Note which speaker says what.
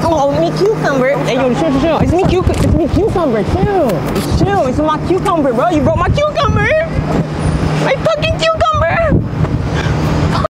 Speaker 1: Oh, me cucumber. Hey, yo, chill. It's me cucumber, chill. It's chill. It's my cucumber, bro. You broke my cucumber.